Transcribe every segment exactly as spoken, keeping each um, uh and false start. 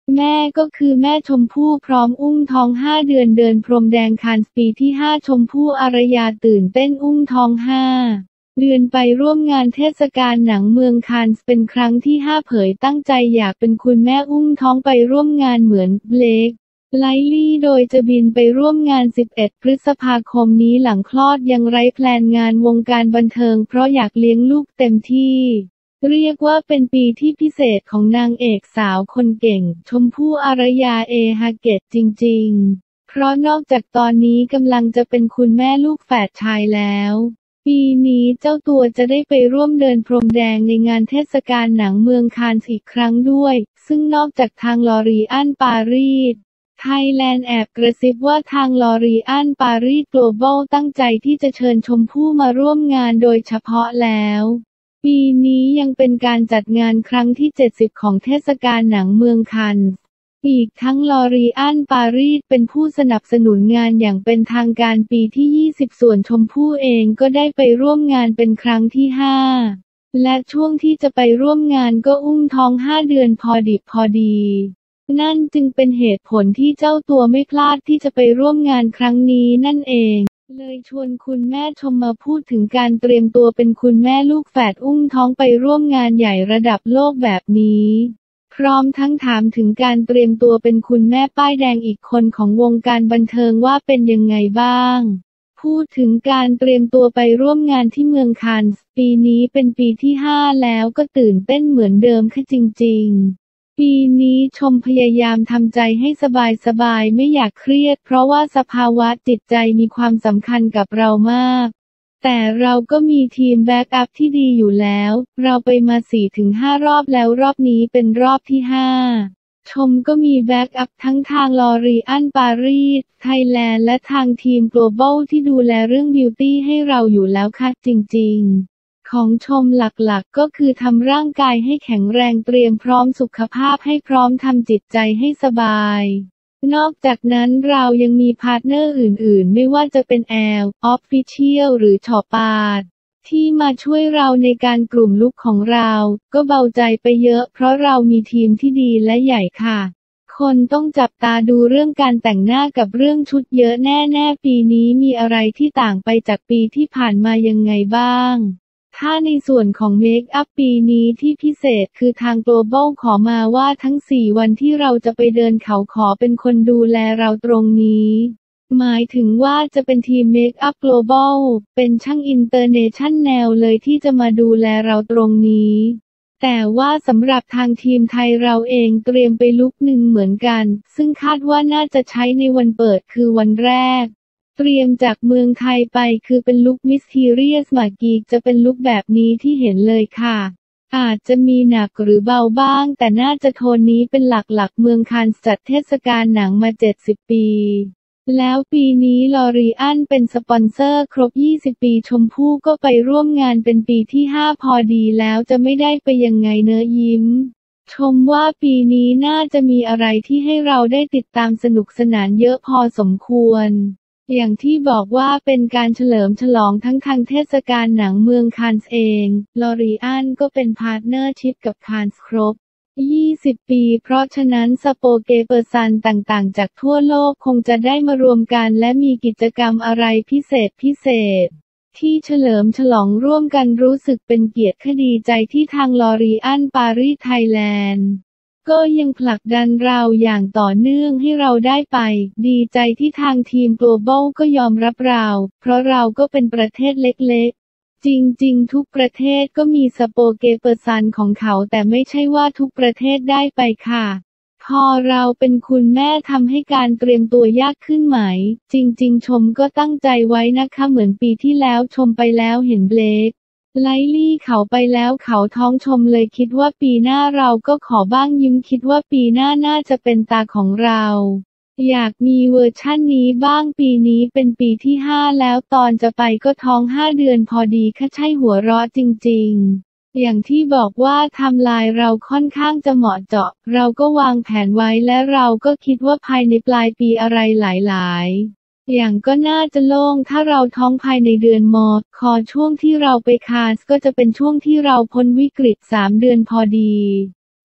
แม่ก็คือแม่ชมพู่พร้อมอุ้มท้องห้าเดือนเดินพรมแดงคานส์ปีที่ห้าชมพู่อารยาตื่นเต้นอุ้มท้องห้าเดือนไปร่วมงานเทศกาลหนังเมืองคานส์เป็นครั้งที่ห้าเผยตั้งใจอยากเป็นคุณแม่อุ้มท้องไปร่วมงานเหมือนเบลคไลลี่โดยจะบินไปร่วมงานสิบเอ็ดพฤษภาคมนี้หลังคลอดยังไร้แพลนงานวงการบันเทิงเพราะอยากเลี้ยงลูกเต็มที่เรียกว่าเป็นปีที่พิเศษของนางเอกสาวคนเก่งชมพู่อารยาเอฮาเกตจริงๆเพราะนอกจากตอนนี้กำลังจะเป็นคุณแม่ลูกแฝดชายแล้วปีนี้เจ้าตัวจะได้ไปร่วมเดินพรมแดงในงานเทศกาลหนังเมืองคานส์อีกครั้งด้วยซึ่งนอกจากทางลอรีอันปารีสไทยแลนด์แอบกระซิบว่าทางลอรีอันปารีสโกลบอลตั้งใจที่จะเชิญชมพู่มาร่วมงานโดยเฉพาะแล้วปีนี้ยังเป็นการจัดงานครั้งที่เจ็ดสิบของเทศกาลหนังเมืองคานส์อีกทั้งลอรีอันปารีสเป็นผู้สนับสนุนงานอย่างเป็นทางการปีที่ยี่สิบส่วนชมพู่เองก็ได้ไปร่วมงานเป็นครั้งที่ห้าและช่วงที่จะไปร่วมงานก็อุ้มท้องห้าเดือนพอดิบพอดีนั่นจึงเป็นเหตุผลที่เจ้าตัวไม่พลาดที่จะไปร่วมงานครั้งนี้นั่นเองเลยชวนคุณแม่ชมมาพูดถึงการเตรียมตัวเป็นคุณแม่ลูกแฝดอุ้มท้องไปร่วมงานใหญ่ระดับโลกแบบนี้พร้อมทั้งถามถึงการเตรียมตัวเป็นคุณแม่ป้ายแดงอีกคนของวงการบันเทิงว่าเป็นยังไงบ้างพูดถึงการเตรียมตัวไปร่วมงานที่เมืองคานส์ปีนี้เป็นปีที่ห้าแล้วก็ตื่นเต้นเหมือนเดิมค่ะจริงๆปีนี้ชมพยายามทำใจให้สบายๆไม่อยากเครียดเพราะว่าสภาวะจิตใจมีความสำคัญกับเรามากแต่เราก็มีทีมแบ็กอัพที่ดีอยู่แล้วเราไปมา สี่ถึงห้า รอบแล้วรอบนี้เป็นรอบที่ห้าชมก็มีแบ็กอัพทั้งทางลอรีอันปารีสไทยแลนด์และทางทีม Global ที่ดูแลเรื่องบิวตี้ให้เราอยู่แล้วค่ะจริงๆของชมหลักๆก็คือทำร่างกายให้แข็งแรงเตรียมพร้อมสุขภาพให้พร้อมทำจิตใจให้สบายนอกจากนั้นเรายังมีพาร์ทเนอร์อื่นๆไม่ว่าจะเป็นแอล Official หรือชอปาดที่มาช่วยเราในการกลุ่มลุคของเราก็เบาใจไปเยอะเพราะเรามีทีมที่ดีและใหญ่ค่ะคนต้องจับตาดูเรื่องการแต่งหน้ากับเรื่องชุดเยอะแน่ๆปีนี้มีอะไรที่ต่างไปจากปีที่ผ่านมายังไงบ้างถ้าในส่วนของเมคอัพปีนี้ที่พิเศษคือทาง Global ขอมาว่าทั้งสี่วันที่เราจะไปเดินเขาขอเป็นคนดูแลเราตรงนี้หมายถึงว่าจะเป็นทีมเมคอัพ Global เป็นช่างอินเตอร์เนชั่นแนลเลยที่จะมาดูแลเราตรงนี้แต่ว่าสำหรับทางทีมไทยเราเองเตรียมไปลุคหนึ่งเหมือนกันซึ่งคาดว่าน่าจะใช้ในวันเปิดคือวันแรกเตรียมจากเมืองไทยไปคือเป็นลุคมิสทีเรียสมากีจะเป็นลุคแบบนี้ที่เห็นเลยค่ะอาจจะมีหนักหรือเบาบ้างแต่น่าจะโทนนี้เป็นหลักๆเมืองคานส์จัดเทศกาลหนังมาเจ็ดสิบปีแล้วปีนี้ลอรีอันเป็นสปอนเซอร์ครบยี่สิบปีชมพู่ก็ไปร่วมงานเป็นปีที่ห้าพอดีแล้วจะไม่ได้ไปยังไงเนอะยิ้มชมว่าปีนี้น่าจะมีอะไรที่ให้เราได้ติดตามสนุกสนานเยอะพอสมควรอย่างที่บอกว่าเป็นการเฉลิมฉลองทั้งทางเทศกาลหนังเมืองคานส์เองลอรีอันก็เป็นพาร์ทเนอร์ชิพกับคานส์ครบยี่สิบปีเพราะฉะนั้นสโปเกเปอร์ซันต่างๆจากทั่วโลกคงจะได้มารวมกันและมีกิจกรรมอะไรพิเศษพิเศษที่เฉลิมฉลองร่วมกันรู้สึกเป็นเกียรติค่ะดีใจที่ทางลอรีอันปารีสไทยแลนด์ก็ยังผลักดันเราอย่างต่อเนื่องให้เราได้ไปดีใจที่ทางทีม Global ก็ยอมรับเราเพราะเราก็เป็นประเทศเล็กๆจริงๆทุกประเทศก็มีสโปเกเปอร์ซันของเขาแต่ไม่ใช่ว่าทุกประเทศได้ไปค่ะพอเราเป็นคุณแม่ทำให้การเตรียมตัวยากขึ้นไหมจริงๆชมก็ตั้งใจไว้นะคะเหมือนปีที่แล้วชมไปแล้วเห็นเบลคไลลี่เขาไปแล้วเขาท้องชมเลยคิดว่าปีหน้าเราก็ขอบ้างยิ้มคิดว่าปีหน้าน่าจะเป็นตาของเราอยากมีเวอร์ชั่นนี้บ้างปีนี้เป็นปีที่ห้าแล้วตอนจะไปก็ท้องห้าเดือนพอดีค่ะใช่หัวเราะจริงๆอย่างที่บอกว่าไทม์ไลน์เราค่อนข้างจะเหมาะเจาะเราก็วางแผนไว้และเราก็คิดว่าภายในปลายปีอะไรหลายๆอย่างก็น่าจะโล่งถ้าเราท้องภายในเดือนมคช่วงที่เราไปคานส์ก็จะเป็นช่วงที่เราพ้นวิกฤตสามเดือนพอดี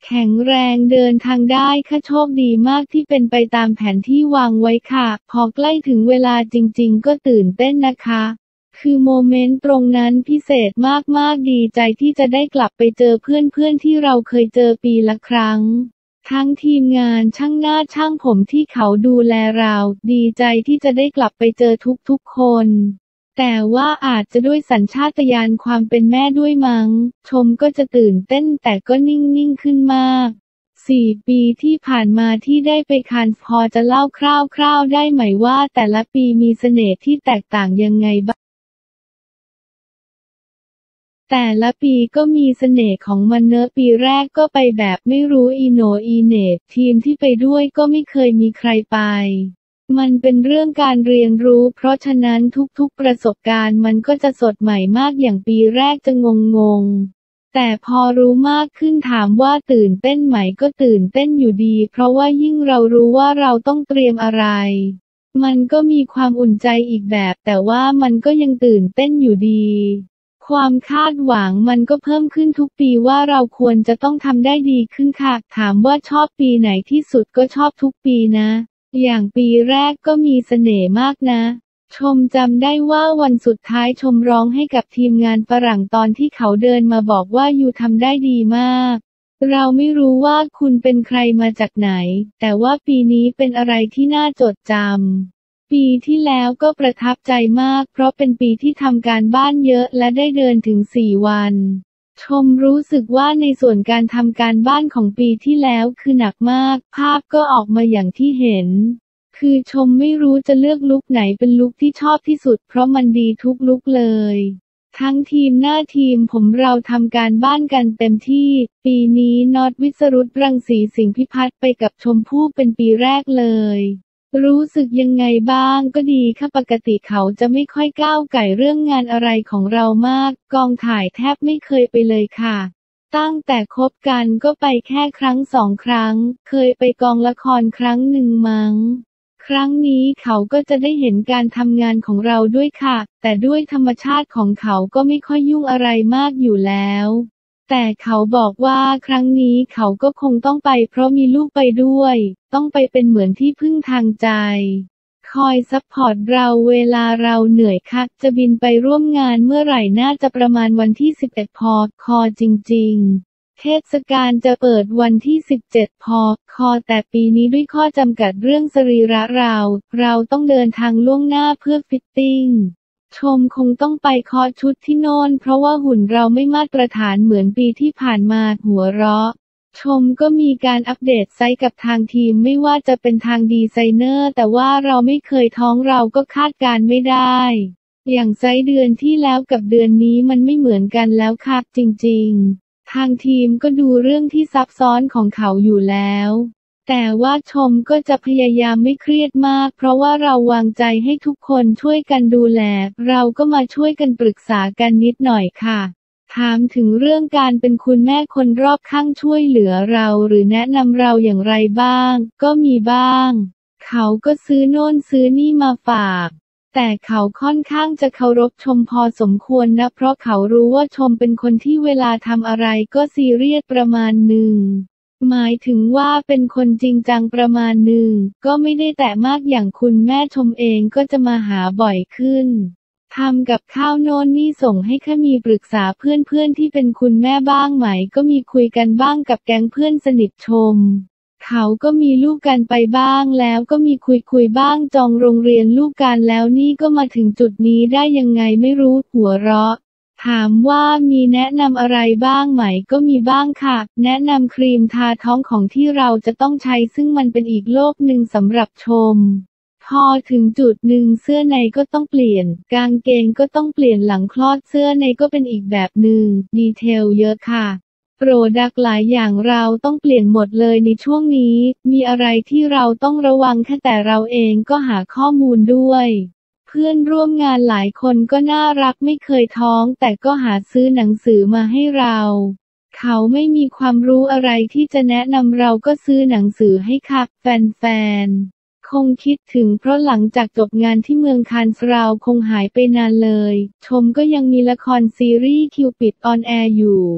แข็งแรงเดินทางได้ค่ะโชคดีมากที่เป็นไปตามแผนที่วางไว้ค่ะพอใกล้ถึงเวลาจริงๆก็ตื่นเต้นนะคะคือโมเมนต์ตรงนั้นพิเศษมากๆดีใจที่จะได้กลับไปเจอเพื่อนๆที่เราเคยเจอปีละครั้งทั้งทีมงานช่างหน้าช่างผมที่เขาดูแลเราดีใจที่จะได้กลับไปเจอทุกๆคนแต่ว่าอาจจะด้วยสัญชาตญาณความเป็นแม่ด้วยมั้งชมก็จะตื่นเต้นแต่ก็นิ่งๆขึ้นมากสี่ปีที่ผ่านมาที่ได้ไปคานส์พอจะเล่าคร่าวๆได้ไหมว่าแต่ละปีมีเสน่ห์ที่แตกต่างยังไงบ้างแต่ละปีก็มีเสน่ห์ของมันเนอะปีแรกก็ไปแบบไม่รู้อีโหน่อีเหน่ทีมที่ไปด้วยก็ไม่เคยมีใครไปมันเป็นเรื่องการเรียนรู้เพราะฉะนั้นทุกๆประสบการณ์มันก็จะสดใหม่มากอย่างปีแรกจะงงๆแต่พอรู้มากขึ้นถามว่าตื่นเต้นไหมก็ตื่นเต้นอยู่ดีเพราะว่ายิ่งเรารู้ว่าเราต้องเตรียมอะไรมันก็มีความอุ่นใจอีกแบบแต่ว่ามันก็ยังตื่นเต้นอยู่ดีความคาดหวังมันก็เพิ่มขึ้นทุกปีว่าเราควรจะต้องทำได้ดีขึ้นค่ะถามว่าชอบปีไหนที่สุดก็ชอบทุกปีนะอย่างปีแรกก็มีเสน่ห์มากนะชมจำได้ว่าวันสุดท้ายชมร้องให้กับทีมงานฝรั่งตอนที่เขาเดินมาบอกว่ายูทำได้ดีมากเราไม่รู้ว่าคุณเป็นใครมาจากไหนแต่ว่าปีนี้เป็นอะไรที่น่าจดจำปีที่แล้วก็ประทับใจมากเพราะเป็นปีที่ทำการบ้านเยอะและได้เดินถึงสี่วันชมรู้สึกว่าในส่วนการทำการบ้านของปีที่แล้วคือหนักมากภาพก็ออกมาอย่างที่เห็นคือชมไม่รู้จะเลือกลุคไหนเป็นลุคที่ชอบที่สุดเพราะมันดีทุกลุคเลยทั้งทีมหน้าทีมผมเราทำการบ้านกันเต็มที่ปีนี้น็อตวิสรุตรังสีสิงห์พิพัฒน์ไปกับชมพู่เป็นปีแรกเลยรู้สึกยังไงบ้างก็ดีค่ะปกติเขาจะไม่ค่อยก้าวไก่เรื่องงานอะไรของเรามากกองถ่ายแทบไม่เคยไปเลยค่ะตั้งแต่คบกันก็ไปแค่ครั้งสองครั้งเคยไปกองละครครั้งหนึ่งมั้งครั้งนี้เขาก็จะได้เห็นการทำงานของเราด้วยค่ะแต่ด้วยธรรมชาติของเขาก็ไม่ค่อยยุ่งอะไรมากอยู่แล้วแต่เขาบอกว่าครั้งนี้เขาก็คงต้องไปเพราะมีลูกไปด้วยต้องไปเป็นเหมือนที่พึ่งทางใจคอยซัพพอร์ตเราเวลาเราเหนื่อยคักจะบินไปร่วมงานเมื่อไหร่น่าจะประมาณวันที่สิบเอ็ดพอคอจริงๆเทศกาลจะเปิดวันที่สิบเจ็ดพอคอแต่ปีนี้ด้วยข้อจำกัดเรื่องสรีระเราเราต้องเดินทางล่วงหน้าเพื่อฟิตติ้งชมคงต้องไปเคาะชุดที่โน่นเพราะว่าหุ่นเราไม่มาตรฐานเหมือนปีที่ผ่านมาหัวเราะชมก็มีการอัปเดตไซส์กับทางทีมไม่ว่าจะเป็นทางดีไซเนอร์แต่ว่าเราไม่เคยท้องเราก็คาดการไม่ได้อย่างไซส์เดือนที่แล้วกับเดือนนี้มันไม่เหมือนกันแล้วค่ะจริงๆทางทีมก็ดูเรื่องที่ซับซ้อนของเขาอยู่แล้วแต่ว่าชมก็จะพยายามไม่เครียดมากเพราะว่าเราวางใจให้ทุกคนช่วยกันดูแลเราก็มาช่วยกันปรึกษากันนิดหน่อยค่ะถามถึงเรื่องการเป็นคุณแม่คนรอบข้างช่วยเหลือเราหรือแนะนำเราอย่างไรบ้างก็มีบ้างเขาก็ซื้อโน่นซื้อนี่มาฝากแต่เขาค่อนข้างจะเคารพชมพอสมควรนะเพราะเขารู้ว่าชมเป็นคนที่เวลาทำอะไรก็ซีเรียสประมาณหนึ่งหมายถึงว่าเป็นคนจริงจังประมาณหนึ่งก็ไม่ได้แตะมากอย่างคุณแม่ชมเองก็จะมาหาบ่อยขึ้นทำกับข้าวโน่นนี่ส่งให้แค่มีปรึกษาเพื่อนๆที่เป็นคุณแม่บ้างไหมก็มีคุยกันบ้างกับแก๊งเพื่อนสนิทชมเขาก็มีลูกกันไปบ้างแล้วก็มีคุยคุยบ้างจองโรงเรียนลูกกันแล้วนี่ก็มาถึงจุดนี้ได้ยังไงไม่รู้หัวเราะถามว่ามีแนะนำอะไรบ้างไหมก็มีบ้างค่ะแนะนำครีมทาท้องของที่เราจะต้องใช้ซึ่งมันเป็นอีกโลกหนึ่งสำหรับชมพอถึงจุดหนึ่งเสื้อในก็ต้องเปลี่ยนกางเกงก็ต้องเปลี่ยนหลังคลอดเสื้อในก็เป็นอีกแบบหนึ่งดีเทลเยอะค่ะโปรดักต์หลายอย่างเราต้องเปลี่ยนหมดเลยในช่วงนี้มีอะไรที่เราต้องระวังแค่แต่เราเองก็หาข้อมูลด้วยเพื่อนร่วมงานหลายคนก็น่ารักไม่เคยท้องแต่ก็หาซื้อหนังสือมาให้เราเขาไม่มีความรู้อะไรที่จะแนะนำเราก็ซื้อหนังสือให้ค่ะแฟนๆคงคิดถึงเพราะหลังจากจบงานที่เมืองคานส์เราคงหายไปนานเลยชมก็ยังมีละครซีรีส์คิวปิดออนแอร์อยู่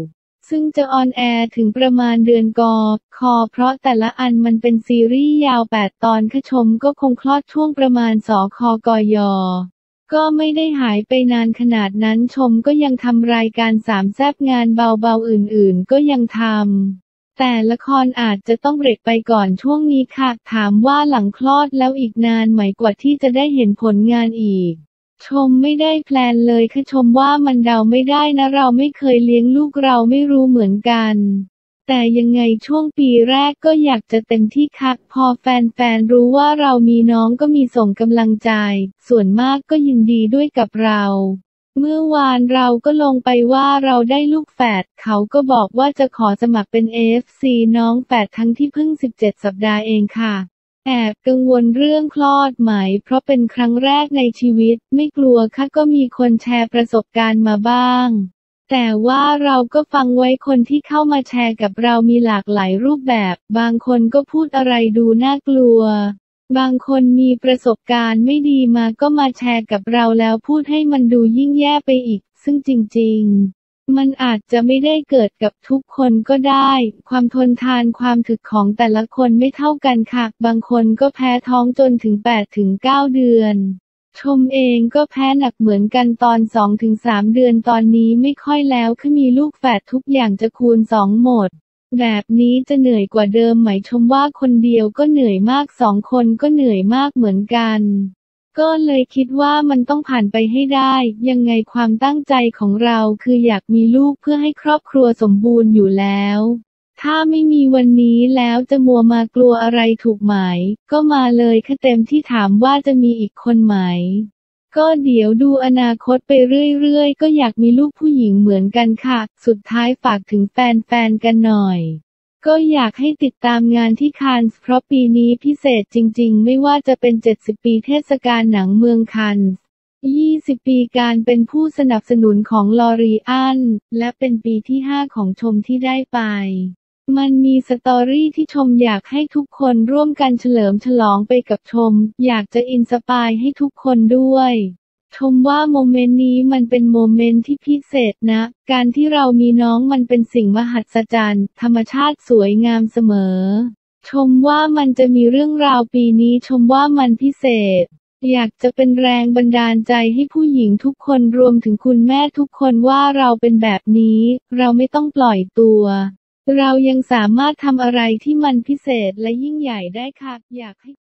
ซึ่งจะออนแอร์ถึงประมาณเดือนกคเพราะแต่ละอันมันเป็นซีรีส์ยาวแปดตอนค่ะชมก็คงคลอดช่วงประมาณสคกยก็ไม่ได้หายไปนานขนาดนั้นชมก็ยังทำรายการสามแซ่บงานเบาๆอื่นๆก็ยังทำแต่ละครอาจจะต้องเบรกไปก่อนช่วงนี้ค่ะถามว่าหลังคลอดแล้วอีกนานไหมกว่าที่จะได้เห็นผลงานอีกชมไม่ได้แพลนเลยค่ะชมว่ามันเดาไม่ได้นะเราไม่เคยเลี้ยงลูกเราไม่รู้เหมือนกันแต่ยังไงช่วงปีแรกก็อยากจะเต็มที่ค่ะพอแฟนๆรู้ว่าเรามีน้องก็มีส่งกำลังใจส่วนมากก็ยินดีด้วยกับเราเมื่อวานเราก็ลงไปว่าเราได้ลูกแฝดเขาก็บอกว่าจะขอสมัครเป็น เอ เอฟ ซี น้องแฝดทั้งที่เพิ่งสิบเจ็ดสัปดาห์เองค่ะแอบกังวลเรื่องคลอดไหมเพราะเป็นครั้งแรกในชีวิตไม่กลัวค่ะก็มีคนแชร์ประสบการณ์มาบ้างแต่ว่าเราก็ฟังไว้คนที่เข้ามาแชร์กับเรามีหลากหลายรูปแบบบางคนก็พูดอะไรดูน่ากลัวบางคนมีประสบการณ์ไม่ดีมาก็มาแชร์กับเราแล้วพูดให้มันดูยิ่งแย่ไปอีกซึ่งจริงๆมันอาจจะไม่ได้เกิดกับทุกคนก็ได้ความทนทานความถึกของแต่ละคนไม่เท่ากันค่ะบางคนก็แพ้ท้องจนถึง แปดถึงเก้า เดือนชมเองก็แพ้หนักเหมือนกันตอน สองถึงสาม เดือนตอนนี้ไม่ค่อยแล้วคือมีลูกแฝดทุกอย่างจะคูณสองหมดแบบนี้จะเหนื่อยกว่าเดิมไหมชมว่าคนเดียวก็เหนื่อยมากสองคนก็เหนื่อยมากเหมือนกันก็เลยคิดว่ามันต้องผ่านไปให้ได้ยังไงความตั้งใจของเราคืออยากมีลูกเพื่อให้ครอบครัวสมบูรณ์อยู่แล้วถ้าไม่มีวันนี้แล้วจะมัวมากลัวอะไรถูกไหมก็มาเลยค่ะเต็มที่ถามว่าจะมีอีกคนไหมก็เดี๋ยวดูอนาคตไปเรื่อยๆก็อยากมีลูกผู้หญิงเหมือนกันค่ะสุดท้ายฝากถึงแฟนๆกันหน่อยก็อยากให้ติดตามงานที่คานส์เพราะปีนี้พิเศษจริงๆไม่ว่าจะเป็นเจ็ดสิบปีเทศกาลหนังเมืองคานส์ยี่สิบปีการเป็นผู้สนับสนุนของลอรีอัลและเป็นปีที่ห้าของชมที่ได้ไปมันมีสตอรี่ที่ชมอยากให้ทุกคนร่วมกันเฉลิมฉลองไปกับชมอยากจะอินสปายให้ทุกคนด้วยชมว่าโมเมนต์นี้มันเป็นโมเมนต์ที่พิเศษนะการที่เรามีน้องมันเป็นสิ่งมหัศจรรย์ธรรมชาติสวยงามเสมอชมว่ามันจะมีเรื่องราวปีนี้ชมว่ามันพิเศษอยากจะเป็นแรงบันดาลใจให้ผู้หญิงทุกคนรวมถึงคุณแม่ทุกคนว่าเราเป็นแบบนี้เราไม่ต้องปล่อยตัวเรายังสามารถทำอะไรที่มันพิเศษและยิ่งใหญ่ได้ค่ะอยากให้